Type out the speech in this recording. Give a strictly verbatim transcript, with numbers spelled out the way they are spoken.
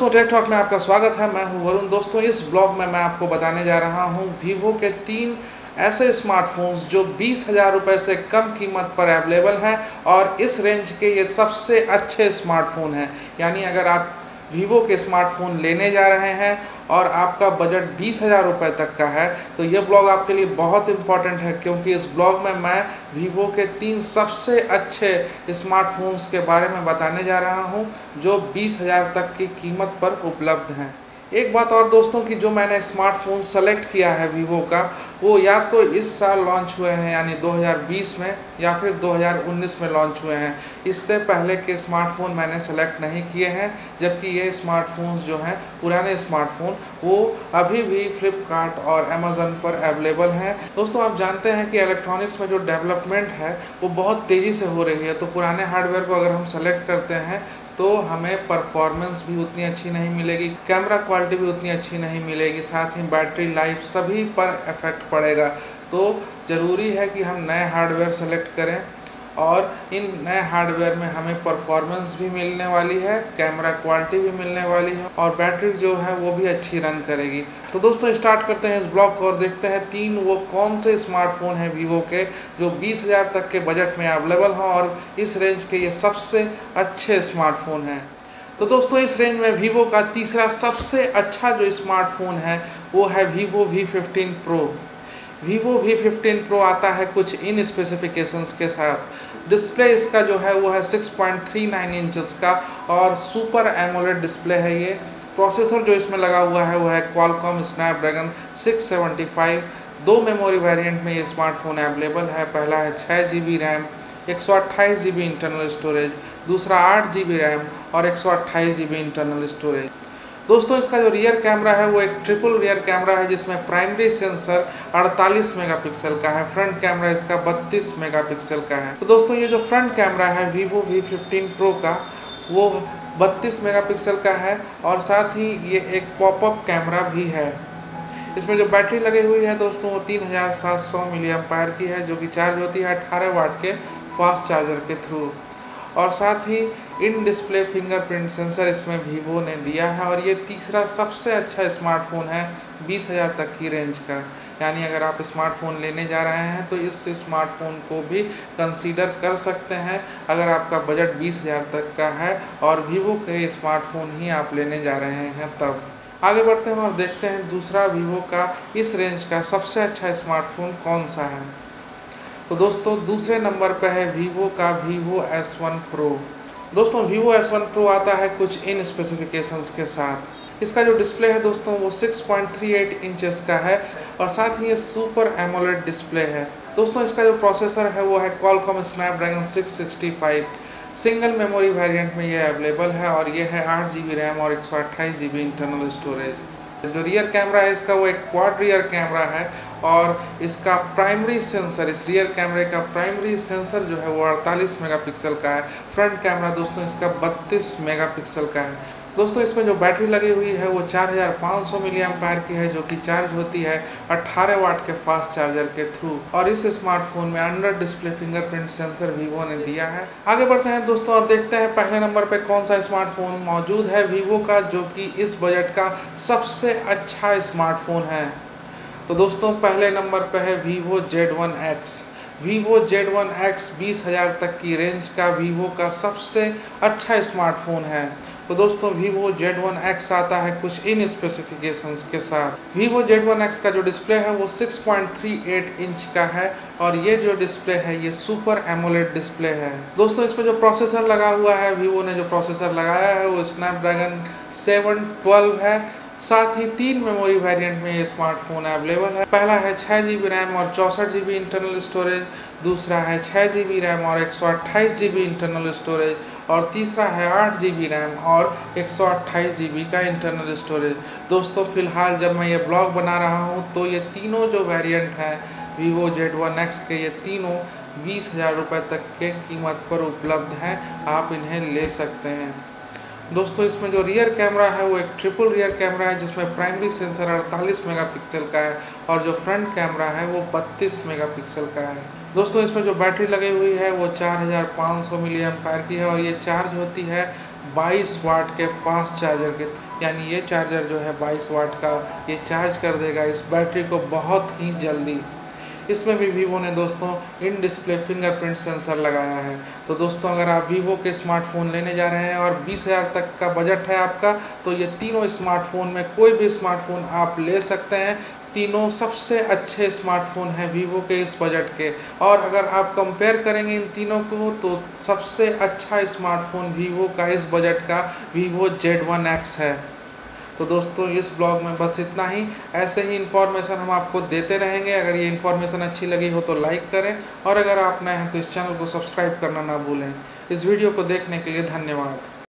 दोस्तों, take talk में आपका स्वागत है। मैं हूं वरुण। दोस्तों, इस ब्लॉग में मैं आपको बताने जा रहा हूं वीवो के तीन ऐसे स्मार्टफोन्स जो बीस हज़ार रुपये से कम कीमत पर अवेलेबल हैं और इस रेंज के ये सबसे अच्छे स्मार्टफोन हैं। यानी अगर आप वीवो के स्मार्टफोन लेने जा रहे हैं और आपका बजट बीस हज़ार रुपये तक का है तो ये ब्लॉग आपके लिए बहुत इम्पॉर्टेंट है, क्योंकि इस ब्लॉग में मैं वीवो के तीन सबसे अच्छे स्मार्टफोन्स के बारे में बताने जा रहा हूं जो बीस हज़ार तक की कीमत पर उपलब्ध हैं। एक बात और दोस्तों कि जो मैंने स्मार्टफोन सेलेक्ट किया है वीवो का, वो या तो इस साल लॉन्च हुए हैं यानी दो हज़ार बीस में, या फिर दो हज़ार उन्नीस में लॉन्च हुए हैं। इससे पहले के स्मार्टफोन मैंने सेलेक्ट नहीं किए हैं, जबकि ये स्मार्टफोन्स जो हैं पुराने स्मार्टफोन वो अभी भी फ्लिपकार्ट और अमेज़न पर अवेलेबल हैं। दोस्तों, आप जानते हैं कि इलेक्ट्रॉनिक्स में जो डेवलपमेंट है वो बहुत तेज़ी से हो रही है, तो पुराने हार्डवेयर को अगर हम सेलेक्ट करते हैं तो हमें परफॉर्मेंस भी उतनी अच्छी नहीं मिलेगी, कैमरा क्वालिटी भी उतनी अच्छी नहीं मिलेगी, साथ ही बैटरी लाइफ सभी पर इफ़ेक्ट पड़ेगा। तो ज़रूरी है कि हम नए हार्डवेयर सेलेक्ट करें और इन नए हार्डवेयर में हमें परफॉर्मेंस भी मिलने वाली है, कैमरा क्वालिटी भी मिलने वाली है और बैटरी जो है वो भी अच्छी रन करेगी। तो दोस्तों, स्टार्ट करते हैं इस ब्लॉग को और देखते हैं तीन वो कौन से स्मार्टफोन हैं वीवो के जो बीस हज़ार तक के बजट में अवेलेबल हों और इस रेंज के ये सबसे अच्छे स्मार्टफोन हैं। तो दोस्तों, इस रेंज में वीवो का तीसरा सबसे अच्छा जो स्मार्टफोन है वो है Vivo V fifteen Pro. Vivo V fifteen Pro आता है कुछ इन स्पेसिफिकेशंस के साथ। डिस्प्ले इसका जो है वो है six point three nine inches का और सुपर एमोलेड डिस्प्ले है ये। प्रोसेसर जो इसमें लगा हुआ है वो है Qualcomm Snapdragon six seventy five. दो मेमोरी वेरिएंट में ये स्मार्टफोन अवेलेबल है। पहला है छः जी बी रैम, एक सौ अट्ठाईस जी बी इंटरनल स्टोरेज, दूसरा आठ जी बी रैम और एक सौ अट्ठाईस जी बी इंटरनल स्टोरेज। दोस्तों, इसका जो रियर कैमरा है वो एक ट्रिपल रियर कैमरा है, जिसमें प्राइमरी सेंसर अड़तालीस मेगापिक्सल का है, फ्रंट कैमरा इसका बत्तीस मेगापिक्सल का है। तो दोस्तों, ये जो फ्रंट कैमरा है वीवो वी फिफ्टीन प्रो का वो बत्तीस मेगापिक्सल का है और साथ ही ये एक पॉपअप कैमरा भी है। इसमें जो बैटरी लगी हुई है दोस्तों वो तीन हज़ार सात सौ मिली एम्पायर की है, जो कि चार्ज होती है अठारह वाट के फास्ट चार्जर के थ्रू। और साथ ही इन डिस्प्ले फिंगरप्रिंट सेंसर इसमें वीवो ने दिया है और ये तीसरा सबसे अच्छा स्मार्टफोन है बीस हज़ार तक की रेंज का। यानी अगर आप स्मार्टफोन लेने जा रहे हैं तो इस स्मार्टफोन को भी कंसीडर कर सकते हैं अगर आपका बजट बीस हज़ार तक का है और वीवो के स्मार्टफोन ही आप लेने जा रहे हैं तब। आगे बढ़ते हैं और देखते हैं दूसरा वीवो का इस रेंज का सबसे अच्छा स्मार्टफोन कौन सा है। तो दोस्तों, दूसरे नंबर पर है वीवो का वीवो एस वन प्रो। दोस्तों, वीवो एस वन प्रो आता है कुछ इन स्पेसिफिकेशंस के साथ। इसका जो डिस्प्ले है दोस्तों वो six point three eight inches का है और साथ ही ये सुपर एमोलेड डिस्प्ले है। दोस्तों, इसका जो प्रोसेसर है वो है Qualcomm Snapdragon six sixty five. Single memory variant में ये अवेलेबल है और ये है आठ जी बी रैम और एक सौ अट्ठाईस जी बी इंटरनल स्टोरेज। जो रियर कैमरा है इसका वो एक क्वाड रियर कैमरा है और इसका प्राइमरी सेंसर, इस रियर कैमरे का प्राइमरी सेंसर जो है वो अड़तालीस मेगापिक्सल का है। फ्रंट कैमरा दोस्तों इसका बत्तीस मेगापिक्सल का है। दोस्तों, इसमें जो बैटरी लगी हुई है वो चार हज़ार पाँच सौ मिली एम्पायर की है, जो कि चार्ज होती है अठारह वाट के फास्ट चार्जर के थ्रू। और इस स्मार्टफोन में under display fingerprint sensor Vivo ने दिया है। आगे बढ़ते हैं दोस्तों और देखते हैं पहले नंबर पे कौन सा स्मार्टफोन मौजूद है वीवो का जो कि इस बजट का सबसे अच्छा स्मार्टफोन है। तो दोस्तों, पहले नंबर पे है Vivo Z one X. Vivo Z one X बीस हज़ार तक की रेंज का वीवो का सबसे अच्छा स्मार्टफोन है। तो दोस्तों, वीवो जेड वन एक्स आता है कुछ इन स्पेसिफिकेशंस के साथ। वीवो जेड वन एक्स का जो डिस्प्ले है वो six point three eight inch का है और ये जो डिस्प्ले है ये सुपर एमोलेड डिस्प्ले है। दोस्तों, इसमें जो प्रोसेसर लगा हुआ है, वीवो ने जो प्रोसेसर लगाया है वो स्नैपड्रैगन सेवन ट्वेल्व है। साथ ही तीन मेमोरी वेरिएंट में ये स्मार्टफोन अवेलेबल है। पहला है छः जी बी रैम और चौंसठ जी बी इंटरनल स्टोरेज, दूसरा है छः जी बी रैम और एक सौ अट्ठाईस जी बी इंटरनल स्टोरेज और तीसरा है आठ जी बी रैम और एक सौ अट्ठाईस जी बी का इंटरनल स्टोरेज। दोस्तों, फ़िलहाल जब मैं ये ब्लॉग बना रहा हूँ तो ये तीनों जो वेरिएंट हैं वीवो जेड वन एक्स के, ये तीनों बीस हज़ार रुपये तक के कीमत पर उपलब्ध हैं। आप इन्हें ले सकते हैं। दोस्तों, इसमें जो रियर कैमरा है वो एक ट्रिपल रियर कैमरा है, जिसमें प्राइमरी सेंसर अड़तालीस मेगापिक्सल का है और जो फ्रंट कैमरा है वो बत्तीस मेगापिक्सल का है। दोस्तों, इसमें जो बैटरी लगी हुई है वो चार हज़ार पाँच सौ मिली एम्पायर की है और ये चार्ज होती है बाईस वाट के फास्ट चार्जर के। यानी ये चार्जर जो है बाईस वाट का, ये चार्ज कर देगा इस बैटरी को बहुत ही जल्दी। इसमें भी वीवो ने दोस्तों इन डिस्प्ले फिंगरप्रिंट सेंसर लगाया है। तो दोस्तों अगर आप वीवो के स्मार्टफोन लेने जा रहे हैं और बीस हज़ार तक का बजट है आपका, तो ये तीनों स्मार्टफोन में कोई भी स्मार्टफोन आप ले सकते हैं। तीनों सबसे अच्छे स्मार्टफोन हैं वीवो के इस बजट के। और अगर आप कंपेयर करेंगे इन तीनों को, तो सबसे अच्छा स्मार्टफोन वीवो का इस बजट का वीवो जेड वन एक्स है। तो दोस्तों इस ब्लॉग में बस इतना ही। ऐसे ही इन्फॉर्मेशन हम आपको देते रहेंगे। अगर ये इन्फॉर्मेशन अच्छी लगी हो तो लाइक करें, और अगर आप नए हैं तो इस चैनल को सब्सक्राइब करना ना भूलें। इस वीडियो को देखने के लिए धन्यवाद।